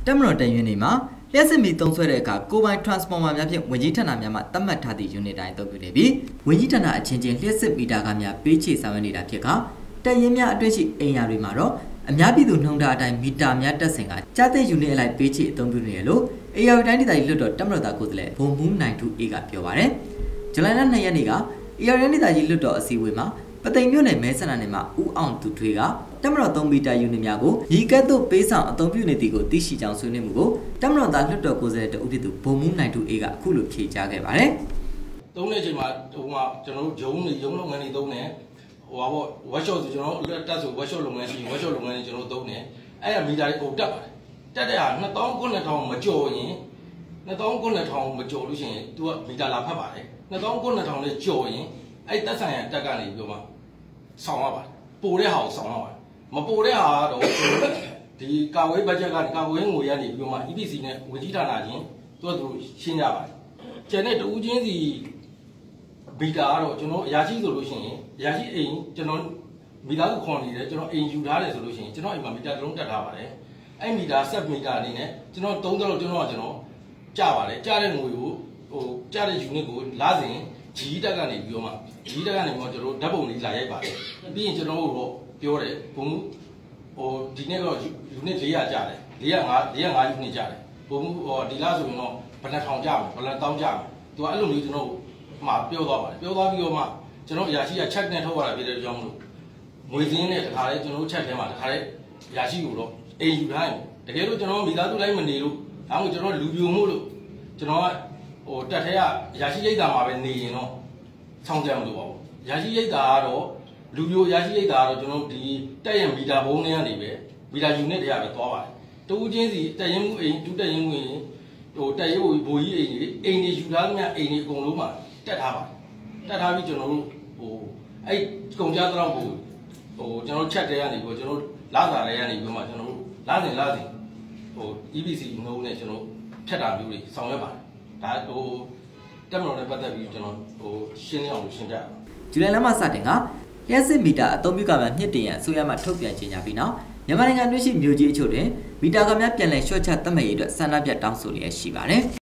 တက်မတော်တန်ရင်နေမှာလျှက်စစ်မီသုံးဆွဲတဲ့အခါကိုပိုင် transformer များဖြင့်ဝင်ကြီးဌာနများမှသတ်မှတ်ထားသည့် unit တိုင်းအသုံးပြုနေပြီးဝင်ကြီးဌာနအချင်းချင်းလျှက်စစ်မီတာကများပေးချေဆောင်ရွက်နေတာဖြစ်ကတက်ရင်များအတွင်းရှိအိမ်ယာတွေမှာတော့အများပြည်သူနှုံတာအတိုင်းမီတာများတက်ဆင်ကကြားတဲ့ unit အလိုက်ပေးချေအသုံးပြုနေရလို့အေယာတိုင်းဒေသကြီးလွတ်တော်တက်မတော်သားကိုယ်စားလှယ်ဘုံမူးနိုင်2 A ကပြောပါတယ်ဇူလိုင်လ2 ရက်နေ့ကအေယာတိုင်းဒေသကြီးလွတ်တော်အစည်းအဝေးမှာပသိမ်မြို့နယ်မဲဆန္ဒနယ်မှာဦးအောင်သူထွေးကတက်မတော်3မီတာ unit များကိုညီကဲ့သို့ပေးဆောင်အသုံးပြုနေသည်ကိုသိရှိကြောင်းဆွေးနွေးမှုကိုတက်မတော်သားလွတ်တော်ကိုယ်စားလှယ်တဦးဖြစ်သူဘုံမူးနိုင်2 A ကအခုလိုဖြေကြားခဲ့ပါတယ်။သုံးတဲ့အချိန်မှာကျွန်တော်တို့ရုံလုပ်ငန်းတွေသုံးတယ်။workshop ဆိုကျွန်တော်တို့တက်ဆို workshop လုပ်ငန်းရှိ workshop လုပ်ငန်းတွေကျွန်တော်တို့သုံးတယ်။အဲ့ဒါမီတာတွေတက်ပါတယ်။တက်တဲ့ဟာ2900မကျော်ရင်2900မကျော်လို့ရှိရင် तू ကမီတာလာဖတ်ပါတယ်။2900နဲ့ကျော်ရင်အဲ့တက်ဆိုင်ရတက်ကနေပြောမှဆောင်ရပါတယ်။ပိုတဲ့ဟာကိုဆောင်ရပါတယ်။မပိုတဲ့ဟာကတော့ဒီကာဝေးဘတ်ဂျက်ကကာဝေးငွေရနေပြီးမှ EPC နဲ့ဝင်ကြီးဌာနချင်းသူတို့ရှင်းကြပါတယ်။ကျန်တဲ့တူးချင်းစီမီတာကတော့ကျွန်တော်အရာရှိဆိုလို့ရှိရင်အရာရှိအိမ်ကျွန်တော်မီတာကိုခွန်နေတယ်ကျွန်တော်အိမ်ယူထားတယ်ဆိုလို့ရှိရင်ကျွန်တော်အိမ်မှာမီတာတစ်လုံးတက်ထားပါတယ်။အဲ့မီတာဆက်မီတာအနေနဲ့ကျွန်တော်30တော့ကျွန်တော်ကြပါတယ်။ကြတဲ့ငွေကိုကြတဲ့ unit ကိုလာစဉ် G တက်ကနေပြီးတော့မှ G တက်ကနေပြီးတော့ကျွန်တော်ဓာတ်ပုံလေးလာရိုက်ပါတယ်။ပြီးရင်ကျွန်တော်တို့ပြောတယ်ဘုံဒီနေ့တော့ unit 400ကျတယ်405 unit ကျတယ်ဘုံဒီလားဆိုရင်တော့ဘယ်နှထောင်ကျမယ်ဘယ်နှတောင်းကျမယ်သူကအဲ့လိုမျိုးကျွန်တော်မှပြောသွားပါတယ်ပြောသွားပြီးတော့မှကျွန်တော်အရာရှိက check နဲ့ထုတ်ရတာဖြစ်တဲ့ကြောင့်မလို့ငွေစင်းနဲ့တခါလေကျွန်တော် check ထဲမှာတခါလေအရာရှိကိုတော့အိမ်ယူထားရင်တကယ်လို့ကျွန်တော်မိသားစုလိုက်မနေလို့ဒါမှမဟုတ်ကျွန်တော်လူပြိုမှုလို့ကျွန်တော်ကတက်ထဲကအရာရှိရိတ်တာမှာပဲနေရင်တော့ဆောင်းကြမလို့ပါဘူးအရာရှိရိတ်တာကတော့လူပြိုအရာရှိရိတ်တာကတော့ကျွန်တော်ဒီတက်ရင်မီတာဘုံတွေကနေပဲမီတာ unit တွေကပဲသွားပါတယ်တူးချင်းစီတက်ရင်မှုအိမ်တူးတက်ရင်မှုအိမ်တက်ရုပ်ဘိုးကြီးအိမ်တွေယူထားသမျှအိမ်တွေအကုန်လုံးမှာတက်ထားပါတယ်တက်ထားပြီးကျွန်တော်တို့အဲ့ကုန်ကြတော့ကျွန်တော်ချက်တဲကနေပြီးကျွန်တော်လာစာတွေကနေပြီးမှကျွန်တော်တို့လာစဉ်EPC နှုံးနဲ့ကျွန်တော်ဖြတ်တာမျိုးတွေဆောင်ရွက်ပါတယ်ဒါတက်မတော်နဲ့ပတ်သက်ပြီးကျွန်တော်ရှင်းလင်းအောင်ရှင်းပြဇူလိုင်လမှစတင်ကလျှက်စစ်မီတာအသုံးပြုကမှမြင့်တင်ရန်အစိုးရမှထုတ်ပြန်ကြေညာပြီးနောက်မြန်မာနိုင်ငံတွင်းရှိမြို့ကြီးအချို့တွင်မီတာကများပြန်လည်လျှော့ချသတ်မှတ်ရေးအတွက်ဆန္ဒပြတောင်းဆိုလျက်ရှိပါတယ်